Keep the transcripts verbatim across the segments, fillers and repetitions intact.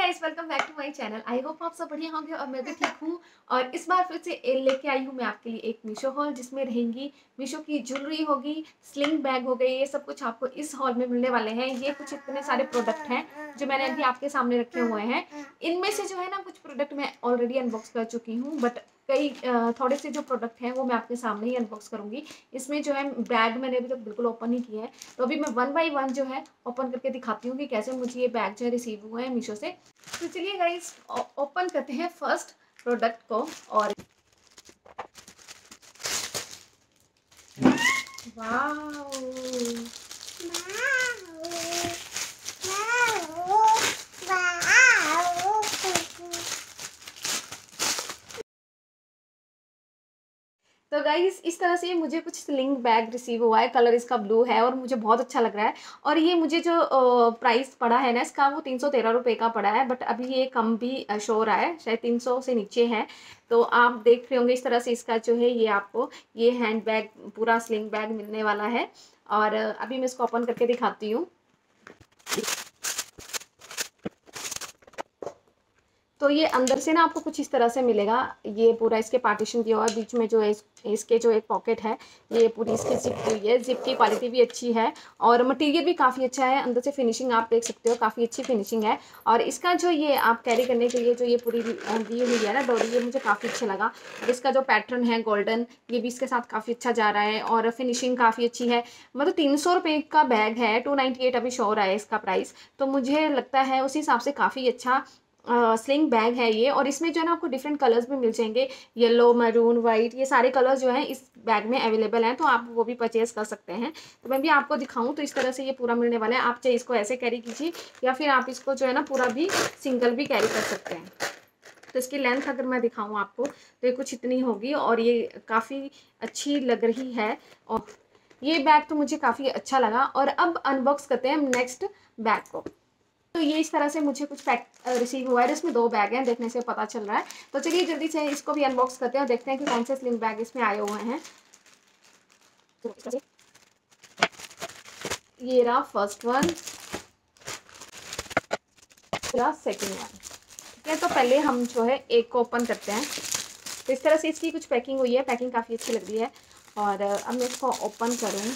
Guys, welcome back to my channel. I hope आप सब बढ़िया होंगे और मैं भी ठीक हूँ। और इस बार फिर से लेके आई हूँ मैं आपके लिए एक मीशो हॉल, जिसमें रहेंगी मीशो की ज्वेलरी होगी, स्लिंग बैग हो गई, ये सब कुछ आपको इस हॉल में मिलने वाले हैं। ये कुछ इतने सारे प्रोडक्ट हैं जो मैंने अभी आपके सामने रखे हुए हैं। इनमें से जो है ना, कुछ प्रोडक्ट मैं ऑलरेडी अनबॉक्स कर चुकी हूँ, बट कई थोड़े से जो प्रोडक्ट हैं वो मैं आपके सामने ही अनबॉक्स करूँगी। इसमें जो है बैग मैंने अभी तक बिल्कुल ओपन नहीं किया है, तो अभी मैं वन बाई वन जो है ओपन करके दिखाती हूँ कि कैसे मुझे ये बैग जो है रिसीव हुए हैं मीशो से। तो चलिए गाइस, ओपन करते हैं फर्स्ट प्रोडक्ट को। और वाओ, तो गाइस इस तरह से मुझे कुछ स्लिंग बैग रिसीव हुआ है। कलर इसका ब्लू है और मुझे बहुत अच्छा लग रहा है। और ये मुझे जो प्राइस पड़ा है ना इसका, वो तीन सौ तेरह रुपये का पड़ा है, बट अभी ये कम भी शो हो रहा है, शायद तीन सौ से नीचे है। तो आप देख रहे होंगे इस तरह से इसका जो है, ये आपको ये हैंड बैग पूरा स्लिंग बैग मिलने वाला है। और अभी मैं इसको ओपन करके दिखाती हूँ। तो ये अंदर से ना आपको कुछ इस तरह से मिलेगा। ये पूरा इसके पार्टीशन दिया हुआ है, बीच में जो है इस, इसके जो एक पॉकेट है, ये पूरी इसकी जिप हुई है। जिप की क्वालिटी भी अच्छी है और मटेरियल भी काफ़ी अच्छा है। अंदर से फिनिशिंग आप देख सकते हो, काफ़ी अच्छी फिनिशिंग है। और इसका जो ये आप कैरी करने के लिए जो ये पूरी दी हुई है ना डोरी, ये मुझे काफ़ी अच्छा लगा। और इसका जो पैटर्न है गोल्डन, ये भी इसके साथ काफ़ी अच्छा जा रहा है और फिनिशिंग काफ़ी अच्छी है। मतलब तीन सौ रुपये का बैग है, टू नाइन्टी एट अभी शो हो रहा है इसका प्राइस। तो मुझे लगता है उस हिसाब से काफ़ी अच्छा स्लिंग बैग है ये। और इसमें जो है ना आपको डिफरेंट कलर्स भी मिल जाएंगे, येलो, मैरून, वाइट, ये सारे कलर्स जो हैं इस बैग में अवेलेबल हैं, तो आप वो भी परचेज कर सकते हैं। तो मैं भी आपको दिखाऊं तो इस तरह से ये पूरा मिलने वाला है। आप चाहे इसको ऐसे कैरी कीजिए या फिर आप इसको जो है ना पूरा भी सिंगल भी कैरी कर सकते हैं। तो इसकी लेंथ अगर मैं दिखाऊँ आपको तो ये कुछ इतनी होगी और ये काफ़ी अच्छी लग रही है। और ये बैग तो मुझे काफ़ी अच्छा लगा। और अब अनबॉक्स करते हैं हम नेक्स्ट बैग को। तो ये इस तरह से मुझे कुछ पैक रिसीव हुआ है, इसमें दो बैग हैं, देखने से पता चल रहा है। तो चलिए जल्दी से इसको भी अनबॉक्स करते हैं और देखते हैं कि कौन से स्लिंग बैग इसमें आए हुए हैं। तो ये रहा फर्स्ट वन, रहा सेकंड वन। ठीक है, तो पहले हम जो है एक को ओपन करते हैं। तो इस तरह से इसकी कुछ पैकिंग हुई है, पैकिंग काफ़ी अच्छी लग रही है। और अब मैं इसको ओपन करूँ।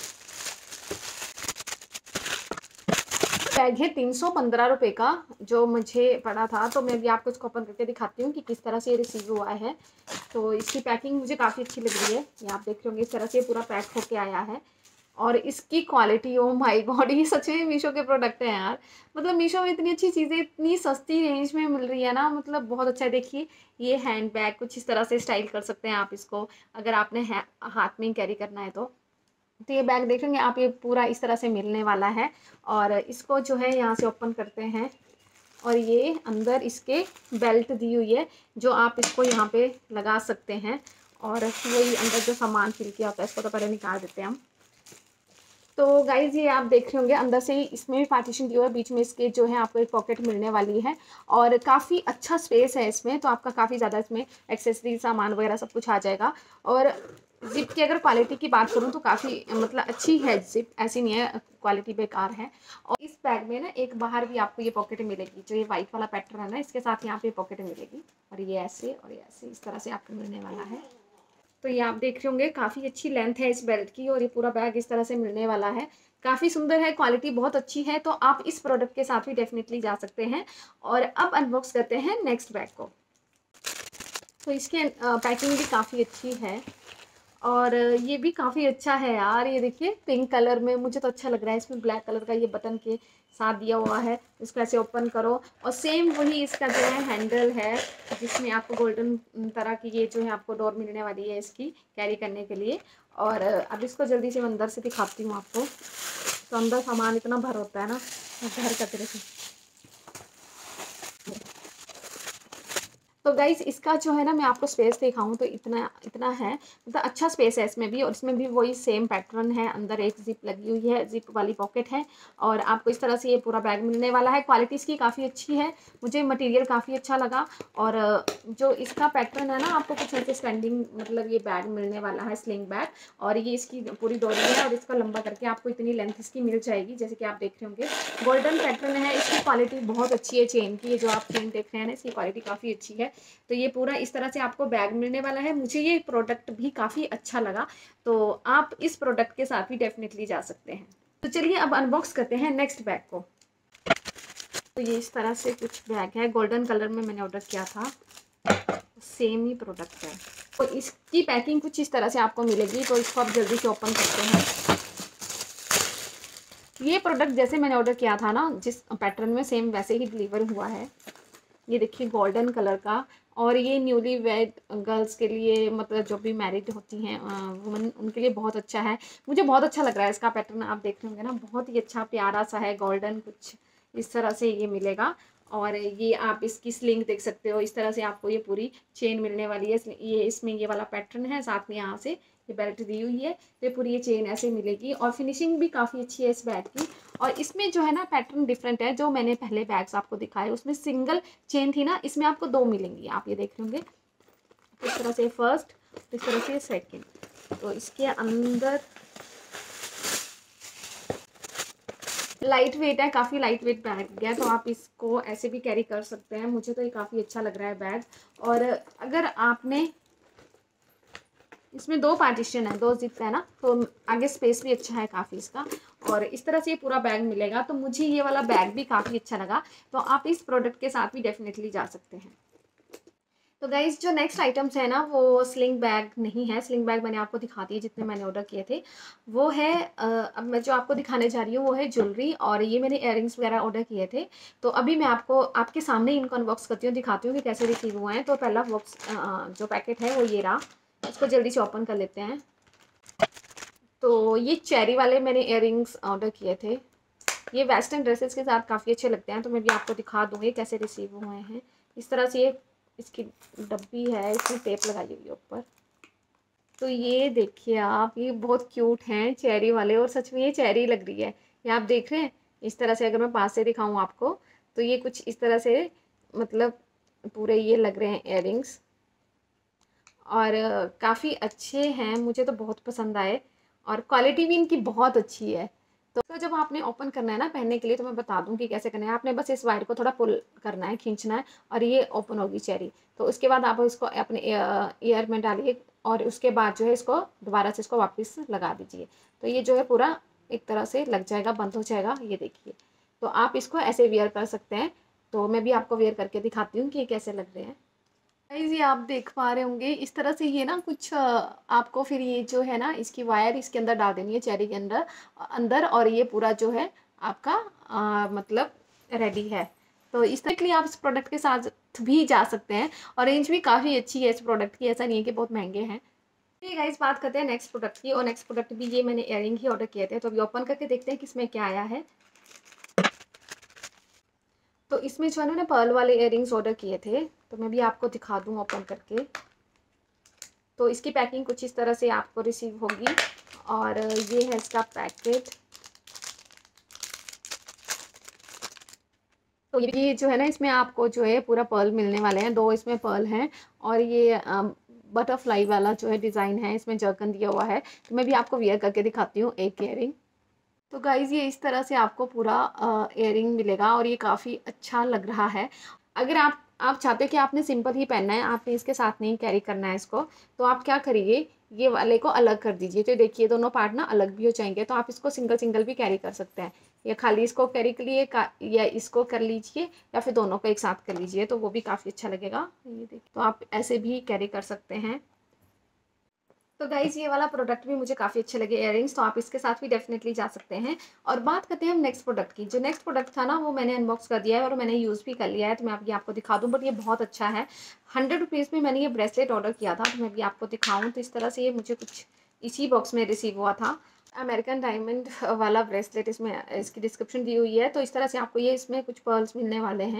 बैग है तीन सौ पंद्रह रुपये का जो मुझे पड़ा था। तो मैं भी आपको इसको ओपन करके दिखाती हूँ कि किस तरह से ये रिसीव हुआ है। तो इसकी पैकिंग मुझे काफ़ी अच्छी लग रही है। ये आप देख रहे होंगे इस तरह से पूरा पैक होके आया है। और इसकी क्वालिटी, ओ माय गॉड, ये सच में मीशो के प्रोडक्ट हैं यार। मतलब मीशो में इतनी अच्छी चीज़ें इतनी सस्ती रेंज में मिल रही है ना, मतलब बहुत अच्छा है। देखिए ये हैंड बैग कुछ इस तरह से स्टाइल कर सकते हैं आप इसको, अगर आपने हाथ में कैरी करना है तो। तो ये बैग देखेंगे आप, ये पूरा इस तरह से मिलने वाला है। और इसको जो है यहाँ से ओपन करते हैं और ये अंदर इसके बेल्ट दी हुई है जो आप इसको यहाँ पे लगा सकते हैं। और वही अंदर जो सामान फिल किया होता है इसको तो पहले निकाल देते हैं हम। तो गाइज ये आप देख रहे होंगे अंदर से ही इसमें भी पार्टीशन दिया हुआ है, बीच में इसके जो है आपको एक पॉकेट मिलने वाली है। और काफ़ी अच्छा स्पेस है इसमें, तो आपका काफ़ी ज़्यादा इसमें एक्सेसरी सामान वगैरह सब कुछ आ जाएगा। और जिप की अगर क्वालिटी की बात करूँ तो काफ़ी मतलब अच्छी है जिप, ऐसी नहीं है क्वालिटी बेकार है। और इस बैग में ना एक बाहर भी आपको ये पॉकेट मिलेगी, जो ये वाइट वाला पैटर्न है ना, इसके साथ यहाँ पे पॉकेट मिलेगी। और ये ऐसे और ये ऐसे इस तरह से आपको मिलने वाला है। तो ये आप देख रहे होंगे काफ़ी अच्छी लेंथ है इस बेल्ट की और ये पूरा बैग इस तरह से मिलने वाला है। काफ़ी सुंदर है, क्वालिटी बहुत अच्छी है, तो आप इस प्रोडक्ट के साथ भी डेफिनेटली जा सकते हैं। और अब अनबॉक्स करते हैं नेक्स्ट बैग को। तो इसकी पैकिंग भी काफ़ी अच्छी है और ये भी काफ़ी अच्छा है यार। ये देखिए पिंक कलर में, मुझे तो अच्छा लग रहा है। इसमें ब्लैक कलर का ये बटन के साथ दिया हुआ है, इसको ऐसे ओपन करो और सेम वही इसका जो है हैंडल है, जिसमें आपको गोल्डन तरह की ये जो है आपको डोर मिलने वाली है इसकी कैरी करने के लिए। और अब इसको जल्दी से मैं अंदर से दिखाती हूँ आपको। तो अंदर सामान इतना भर होता है ना, घर कचरे से। तो गाइज़ इसका जो है ना, मैं आपको स्पेस दिखाऊँ तो इतना इतना है, मतलब अच्छा स्पेस है इसमें भी, और इसमें भी वही सेम पैटर्न है। अंदर एक ज़िप लगी हुई है, ज़िप वाली पॉकेट है, और आपको इस तरह से ये पूरा बैग मिलने वाला है। क्वालिटी इसकी काफ़ी अच्छी है, मुझे मटेरियल काफ़ी अच्छा लगा। और जो इसका पैटर्न है ना, आपको कुछ ऐसे स्टैंडिंग मतलब ये बैग मिलने वाला है, स्लिंग बैग, और ये इसकी पूरी डोरी है, और इसका लंबा करके आपको इतनी लेंथ इसकी मिल जाएगी, जैसे कि आप देख रहे होंगे। गोल्डन पैटर्न है, इसकी क्वालिटी बहुत अच्छी है चेन की, ये जो आप चेन देख रहे हैं ना, इसकी क्वालिटी काफ़ी अच्छी है। तो ये पूरा इस तरह से आपको बैग मिलने वाला है। मुझे ये प्रोडक्ट भी काफ़ी अच्छा लगा, तो आप इस प्रोडक्ट के साथ भी डेफिनेटली जा सकते हैं। तो चलिए अब अनबॉक्स करते हैं नेक्स्ट बैग को। तो ये इस तरह से कुछ बैग है, गोल्डन कलर में मैंने ऑर्डर किया था, सेम ही प्रोडक्ट है। तो इसकी पैकिंग कुछ इस तरह से आपको मिलेगी, तो इसको आप जल्दी से ओपन करते हैं। ये प्रोडक्ट जैसे मैंने ऑर्डर किया था ना, जिस पैटर्न में, सेम वैसे ही डिलीवर हुआ है। ये देखिए गोल्डन कलर का, और ये न्यूली वेड गर्ल्स के लिए, मतलब जो भी मैरिड होती हैं वुमन, उनके लिए बहुत अच्छा है। मुझे बहुत अच्छा लग रहा है इसका पैटर्न, आप देख रहे होंगे ना, बहुत ही अच्छा प्यारा सा है, गोल्डन कुछ इस तरह से ये मिलेगा। और ये आप इसकी स्लिंग देख सकते हो, इस तरह से आपको ये पूरी चेन मिलने वाली है। ये इसमें ये वाला पैटर्न है, साथ में यहाँ से ये बेल्ट दी हुई है, तो ये पूरी ये चेन ऐसे मिलेगी, और फिनिशिंग भी काफ़ी अच्छी है इस बैग की। और इसमें जो है ना पैटर्न डिफरेंट है, जो मैंने पहले बैग्स आपको दिखाए उसमें सिंगल चेन थी ना, इसमें आपको दो मिलेंगी, आप ये देख रहे होंगे। इस तरह से फर्स्ट, इस तरह से सेकंड। तो इसके अंदर लाइट वेट है, काफ़ी लाइट वेट बैग है, तो आप इसको ऐसे भी कैरी कर सकते हैं। मुझे तो ये काफ़ी अच्छा लग रहा है बैग। और अगर आपने, इसमें दो पार्टीशन है, दो जिप है ना, तो आगे स्पेस भी अच्छा है काफ़ी इसका, और इस तरह से ये पूरा बैग मिलेगा। तो मुझे ये वाला बैग भी काफ़ी अच्छा लगा, तो आप इस प्रोडक्ट के साथ भी डेफिनेटली जा सकते हैं। तो गाइज जो नेक्स्ट आइटम्स है ना, वो स्लिंग बैग नहीं है। स्लिंग बैग मैंने आपको दिखा दिए जितने मैंने ऑर्डर किए थे, वो है अ, अब मैं जो आपको दिखाने जा रही हूँ वो है ज्वेलरी, और ये मैंने इयररिंग्स वगैरह ऑर्डर किए थे। तो अभी मैं आपको आपके सामने इनको अनबॉक्स करती हूँ, दिखाती हूँ कि कैसे रिसीव हुए हैं। तो पहला बॉक्स जो पैकेट है वो ये रहा, इसको जल्दी से ओपन कर लेते हैं। तो ये चेरी वाले मैंने इयररिंग्स ऑर्डर किए थे, ये वेस्टर्न ड्रेसेस के साथ काफ़ी अच्छे लगते हैं। तो मैं भी आपको दिखा दूँगी कैसे रिसीव हुए हैं। इस तरह से ये इसकी डब्बी है, इसमें टेप लगाई हुई है ऊपर। तो ये देखिए आप, ये बहुत क्यूट हैं चेरी वाले, और सच में ये चेरी लग रही है, ये आप देख रहे हैं। इस तरह से अगर मैं पास से दिखाऊं आपको, तो ये कुछ इस तरह से, मतलब पूरे ये लग रहे हैं इयररिंग्स, और काफ़ी अच्छे हैं, मुझे तो बहुत पसंद आए, और क्वालिटी भी इनकी बहुत अच्छी है। तो, तो जब आपने ओपन करना है ना पहनने के लिए, तो मैं बता दूं कि कैसे करना है। आपने बस इस वायर को थोड़ा पुल करना है, खींचना है, और ये ओपन होगी चेरी। तो उसके बाद आप इसको अपने ईयर में डालिए, और उसके बाद जो है इसको दोबारा से इसको वापस लगा दीजिए। तो ये जो है पूरा एक तरह से लग जाएगा, बंद हो जाएगा, ये देखिए। तो आप इसको ऐसे वेयर कर सकते हैं। तो मैं भी आपको वेयर करके दिखाती हूँ कि कैसे लग रहे हैं। गाइस ये आप देख पा रहे होंगे, इस तरह से ये ना कुछ आपको फिर ये जो है ना, इसकी वायर इसके अंदर डाल देनी है, चेरी के अंदर अंदर और ये पूरा जो है आपका आ, मतलब रेडी है। तो इस तरह के लिए आप इस प्रोडक्ट के साथ भी जा सकते हैं, और रेंज भी काफ़ी अच्छी है इस प्रोडक्ट की, ऐसा नहीं है कि बहुत महंगे हैं। ठीक है गाइस, बात करते हैं नेक्स्ट प्रोडक्ट की, और नेक्स्ट प्रोडक्ट भी ये मैंने इयररिंग ही ऑर्डर किए थे। तो अभी ओपन करके देखते हैं किसमें क्या आया है। तो इसमें जो है ना, पर्ल वाले इयररिंग्स ऑर्डर किए थे, तो मैं भी आपको दिखा दूँ ओपन करके। तो इसकी पैकिंग कुछ इस तरह से आपको रिसीव होगी, और ये है इसका पैकेट। तो ये जो है ना, इसमें आपको जो है पूरा पर्ल मिलने वाले हैं, दो इसमें पर्ल हैं, और ये बटरफ्लाई वाला जो है डिज़ाइन है, इसमें जर्कन दिया हुआ है। तो मैं भी आपको वियर करके दिखाती हूँ एक इयररिंग। तो गाइज़ ये इस तरह से आपको पूरा इयररिंग मिलेगा, और ये काफ़ी अच्छा लग रहा है। अगर आप आप चाहते हो कि आपने सिंपल ही पहनना है, आपने इसके साथ नहीं कैरी करना है इसको, तो आप क्या करिए, ये वाले को अलग कर दीजिए। तो देखिए दोनों पार्ट ना अलग भी हो जाएंगे, तो आप इसको सिंगल सिंगल भी कैरी कर सकते हैं, या खाली इसको कैरी कर लिए, या इसको कर लीजिए, या फिर दोनों को एक साथ कर लीजिए, तो वो भी काफ़ी अच्छा लगेगा। ये देखिए, तो आप ऐसे भी कैरी कर सकते हैं। तो गाइज ये वाला प्रोडक्ट भी मुझे काफ़ी अच्छे लगे इयररिंग्स, तो आप इसके साथ भी डेफिनेटली जा सकते हैं। और बात करते हैं हम नेक्स्ट प्रोडक्ट की। जो नेक्स्ट प्रोडक्ट था ना, वो मैंने अनबॉक्स कर दिया है, और मैंने यूज़ भी कर लिया है, तो मैं अभी आपको दिखा दूँ। बट ये बहुत अच्छा है, हंड्रेड रुपीज़ में मैंने ये ब्रेसलेट ऑर्डर किया था, तो मैं भी आपको दिखाऊँ। तो इस तरह से ये मुझे कुछ इसी बॉक्स में रिसीव हुआ था, अमेरिकन डायमंड वाला ब्रेसलेट, इसमें इसकी डिस्क्रिप्शन दी हुई है। तो इस तरह से आपको ये इसमें कुछ पर्ल्स मिलने वाले हैं।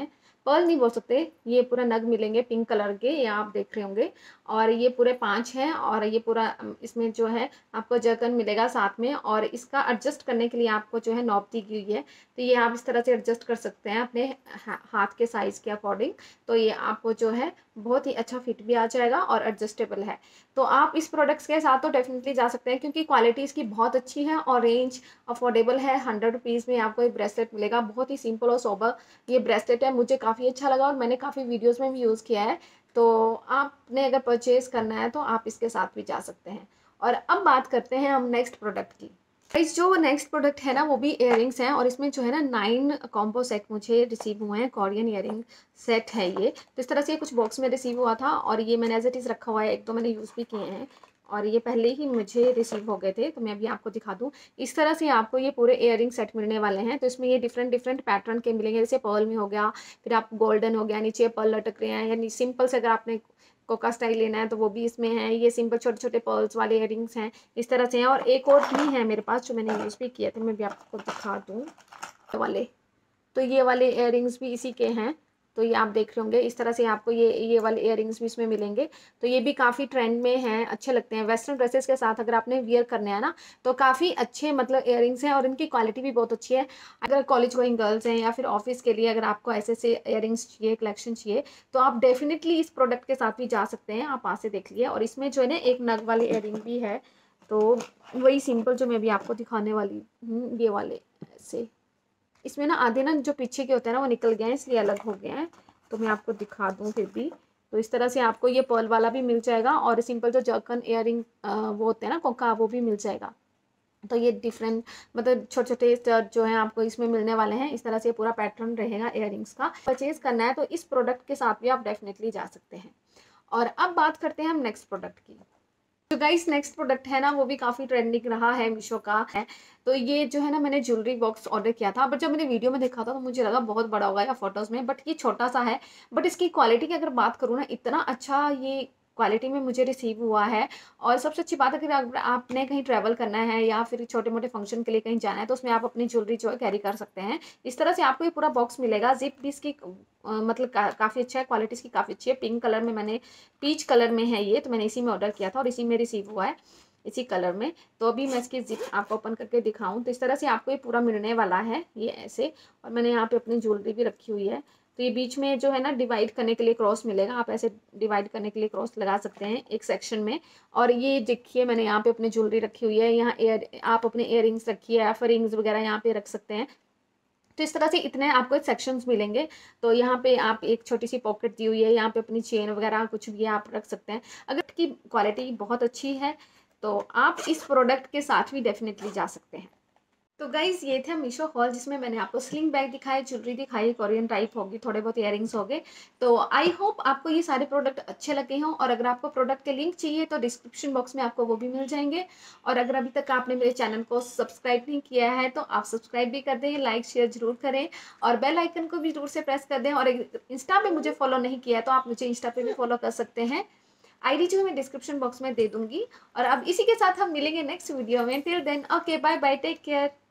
पर्ल नहीं बोल सकते, ये पूरा नग मिलेंगे पिंक कलर के, ये आप देख रहे होंगे। और ये पूरे पांच हैं और ये पूरा इसमें जो है आपको जर्कन मिलेगा साथ में। और इसका एडजस्ट करने के लिए आपको जो है नॉब दी गई है, तो ये आप इस तरह से एडजस्ट कर सकते हैं अपने हाथ के साइज़ के अकॉर्डिंग। तो ये आपको जो है बहुत ही अच्छा फिट भी आ जाएगा और एडजस्टेबल है। तो आप इस प्रोडक्ट्स के साथ तो डेफिनेटली जा सकते हैं, क्योंकि क्वालिटी इसकी बहुत अच्छी है और रेंज अफोर्डेबल है। हंड्रेड रुपीज़ में आपको एक ब्रेसलेट मिलेगा, बहुत ही सिंपल और सोबर ये ब्रेसलेट है। मुझे काफ़ी अच्छा लगा और मैंने काफ़ी वीडियोज़ में भी यूज़ किया है। तो आपने अगर परचेज़ करना है तो आप इसके साथ भी जा सकते हैं। और अब बात करते हैं हम नेक्स्ट प्रोडक्ट की। गाइस जो नेक्स्ट प्रोडक्ट है ना वो भी इयररिंग्स हैं, और इसमें जो है ना नाइन कॉम्बो सेट मुझे रिसीव हुए हैं। कोरियन इयररिंग सेट है ये। तो इस तरह से कुछ बॉक्स में रिसीव हुआ था और ये मैंने एज इट इज़ रखा हुआ है। एक तो मैंने यूज़ भी किए हैं और ये पहले ही मुझे रिसीव हो गए थे, तो मैं अभी आपको दिखा दूँ। इस तरह से आपको ये पूरे इयररिंग सेट मिलने वाले हैं। तो इसमें ये डिफरेंट डिफरेंट पैटर्न के मिलेंगे, जैसे पर्ल में हो गया, फिर आप गोल्डन हो गया, नीचे पर्ल लटक रहे हैं, यानी सिंपल से अगर आपने कोका स्टाइल लेना है तो वो भी इसमें है। ये सिंपल छोटे छोटे पर्ल्स वाले इयररिंग्स हैं इस तरह से हैं। और एक और भी है मेरे पास जो मैंने यूज़ भी किया था, मैं भी आपको दिखा दूँ वाले। तो ये वाले इयररिंग्स भी इसी के हैं। तो ये आप देख रहे होंगे इस तरह से आपको ये ये वाले इयररिंग्स भी इसमें मिलेंगे। तो ये भी काफ़ी ट्रेंड में हैं, अच्छे लगते हैं वेस्टर्न ड्रेसेस के साथ। अगर आपने वियर करने हैं ना तो काफ़ी अच्छे मतलब इयररिंग्स हैं और इनकी क्वालिटी भी बहुत अच्छी है। अगर कॉलेज गोइंग गर्ल्स हैं या फिर ऑफिस के लिए अगर आपको ऐसे से इयररिंग्स चाहिए, कलेक्शन चाहिए, तो आप डेफिनेटली इस प्रोडक्ट के साथ भी जा सकते हैं। आप पास से देख लिए। और इसमें जो है ना एक नग वाली इयररिंग भी है, तो वही सिंपल जो मैं अभी आपको दिखाने वाली हूँ, ये वाले ऐसे। इसमें ना आधे ना जो पीछे के होते हैं ना वो निकल गए हैं, इसलिए अलग हो गए हैं। तो मैं आपको दिखा दूँ फिर भी। तो इस तरह से आपको ये पर्ल वाला भी मिल जाएगा और सिंपल जो जर्कन इयररिंग वो होते हैं ना कोका, वो भी मिल जाएगा। तो ये डिफरेंट मतलब छोटे छोटे स्टड जो हैं आपको इसमें मिलने वाले हैं। इस तरह से पूरा पैटर्न रहेगा इयररिंग्स का। परचेज करना है तो इस प्रोडक्ट के साथ भी आप डेफिनेटली जा सकते हैं। और अब बात करते हैं हम नेक्स्ट प्रोडक्ट की। तो गाइस नेक्स्ट प्रोडक्ट है ना वो भी काफ़ी ट्रेंडिंग रहा है, मीशो का है। तो ये जो है ना मैंने ज्वेलरी बॉक्स ऑर्डर किया था, बट जब मैंने वीडियो में देखा था तो मुझे लगा बहुत बड़ा होगा या फोटोज़ में, बट ये छोटा सा है। बट इसकी क्वालिटी की अगर बात करूँ ना, इतना अच्छा ये क्वालिटी में मुझे रिसीव हुआ है। और सबसे अच्छी बात है कि अगर आपने कहीं ट्रैवल करना है या फिर छोटे मोटे फंक्शन के लिए कहीं जाना है तो उसमें आप अपनी ज्वेलरी जो है कैरी कर सकते हैं। इस तरह से आपको ये पूरा बॉक्स मिलेगा। जिप भी इसकी अ, मतलब का, काफ़ी अच्छा है, क्वालिटी इसकी काफ़ी अच्छी है। पिंक कलर में मैंने पीच कलर में है ये, तो मैंने इसी में ऑर्डर किया था और इसी में रिसीव हुआ है, इसी कलर में। तो अभी मैं इसकी जिप आपको ओपन करके दिखाऊं तो इस तरह से आपको ये पूरा मिलने वाला है, ये ऐसे। और मैंने यहाँ पे अपनी ज्वेलरी भी रखी हुई है। तो ये बीच में जो है ना डिवाइड करने के लिए क्रॉस मिलेगा, आप ऐसे डिवाइड करने के लिए क्रॉस लगा सकते हैं एक सेक्शन में। और ये देखिए मैंने यहाँ पे अपनी ज्वेलरी रखी हुई है, यहाँ एयर आप अपने इयररिंग्स रखिए या फिर रिंग्स वगैरह यहाँ पे रख सकते हैं। तो इस तरह से इतने आपको सेक्शंस मिलेंगे। तो यहाँ पे आप एक छोटी सी पॉकेट दी हुई है, यहाँ पे अपनी चेन वगैरह कुछ भी आप रख सकते हैं। अगर की क्वालिटी बहुत अच्छी है तो आप इस प्रोडक्ट के साथ भी डेफिनेटली जा सकते हैं। तो गाइज ये थे मीशो हॉल, जिसमें मैंने आपको स्लिंग बैग दिखाई, ज्वेलरी दिखाई, कोरियन टाइप होगी, थोड़े बहुत इयररिंग्स हो गए। तो आई होप आपको ये सारे प्रोडक्ट अच्छे लगे हों। और अगर आपको प्रोडक्ट के लिंक चाहिए तो डिस्क्रिप्शन बॉक्स में आपको वो भी मिल जाएंगे। और अगर अभी तक आपने मेरे चैनल को सब्सक्राइब नहीं किया है तो आप सब्सक्राइब भी कर दें, लाइक शेयर जरूर करें और बेल आइकन को भी जरूर से प्रेस कर दें। और इंस्टा पे मुझे फॉलो नहीं किया है तो आप मुझे इंस्टा पे भी फॉलो कर सकते हैं। आईडी जो मैं डिस्क्रिप्शन बॉक्स में दे दूंगी। और अब इसी के साथ हम मिलेंगे नेक्स्ट वीडियो में। Till then okay bye bye, take care.